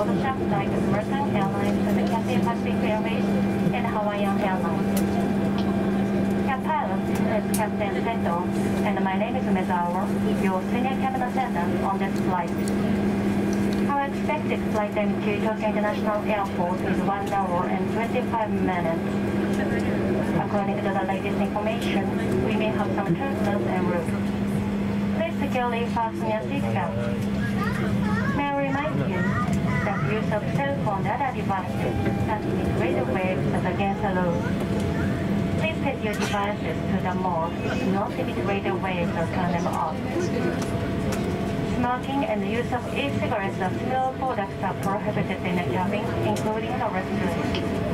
ships like American Airlines and Cathay Pacific Airways and Hawaiian Airlines. Your pilot is Captain Seto, and my name is Mezawa, your senior cabin attendant on this flight. Our expected flight time to Tokyo International Airport is 1 hour and 25 minutes. According to the latest information, we may have some turbulence en route. Please securely fasten your seatbelt. May I remind you that use of cell phone and other devices that emit radio waves is against the law. Please set your devices to the mode if not emit radio waves or turn them off. Smoking and the use of e-cigarettes or similar products are prohibited in the cabin, including the restroom.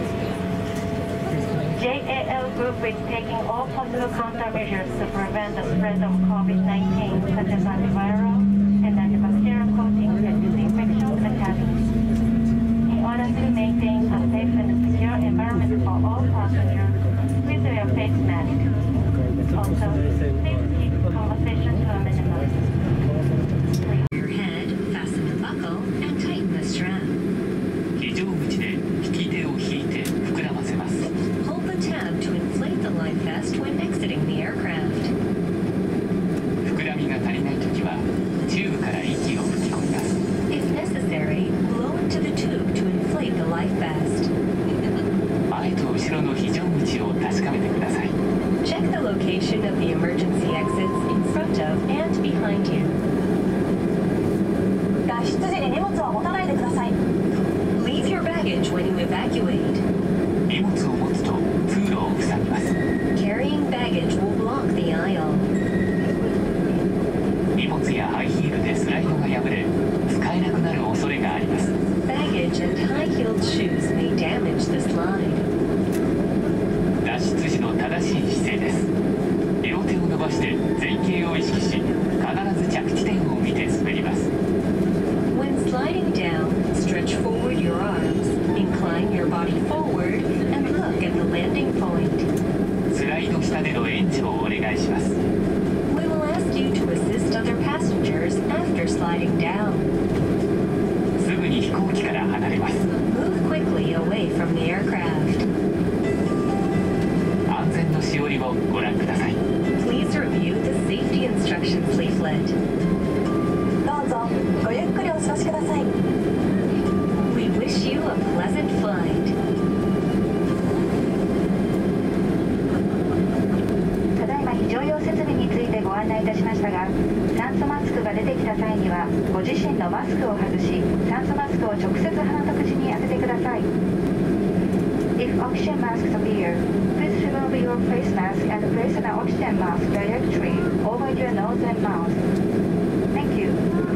JAL Group is taking all possible countermeasures to prevent the spread of COVID-19, such as antiviral and antibacterial coatings and disinfection of the cabin. In order to maintain a safe and secure environment for all passengers, please wear a face mask. Also, please keep conversation to a minimum. Your head, fasten the buckle, and tighten the strap. 非常口で引き手を引いて膨らませます。Hold the tab to inflate the life vest when exiting the aircraft. 膨らみが足りないときはチューブから息を吹き込みます。If necessary, blow into the tube to inflate the life vest. 前と後ろの非常口を確かめてください。Check the location of the emergency exits in front of and behind you. 脱出時に荷物は持たないでください。Leave your baggage when you evacuate. 荷物を持つと通路を塞ぎます。Carrying baggage will block the aisle. 荷物やハイヒールでスライドが破れ、使えなくなる恐れがあります。Baggage and high-heeled shoes may damage the slide. 脱出時の正しい姿勢です。両手を伸ばして前傾を意識し、必ず着地点を見て滑ります。When sliding down, stretch forward your arms, incline your body forward, and look at the landing point. スライド下での援助をお願いします。We will ask you to assist other passengers after sliding down. すぐに飛行機から離れます。Move quickly away from the aircraft. 安全のしおりをご覧ください。Please review the safety instructions leaflet. どうぞごゆっくりお過ごしください。We wish you a pleasant flight. ただいま非常用設備についてご案内いたしましたが、酸素マスクが出てきた際にはご自身のマスクを外し、酸素マスクを直接鼻と口に当ててください。If oxygen masks appear, please remove your face mask and place an oxygen mask directly over your nose and mouth. Thank you.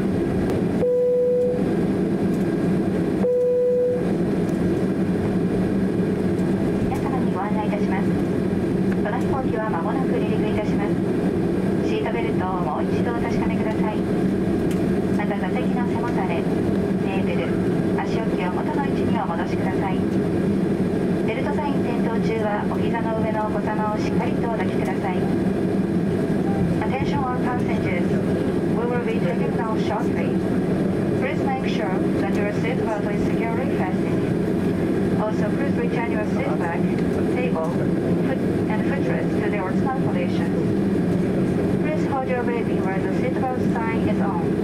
皆様にご案内いたします。この飛行機は間もなく離陸いたします。シートベルトをもう一度お確かめください。また座席の背もたれ、ネーブル、足置きを元の位置にお戻しください。ベルトサイン点灯中はお膝の上のお子様をしっかりとお抱きください。Attention all passengers, we will be taking off shortly. Please make sure that your seatbelt is securely fastened. Also, please return your seat back, table, and footrest to their original positions. Please hold your baby while the seatbelt sign is on.